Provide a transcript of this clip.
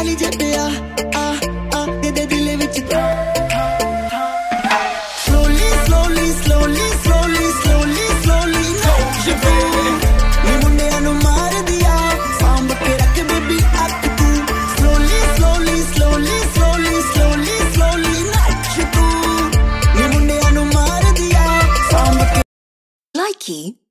वाली जटिया आ आ तेरे दिल विच slowly slowly slowly slowly slowly slowly नाच तू नी मुंडियां नू मार दिया सांभ के रख बेबी अख तू slowly slowly slowly slowly slowly slowly नाच तू नी मुंडियां नू मार दिया सांभ के Likey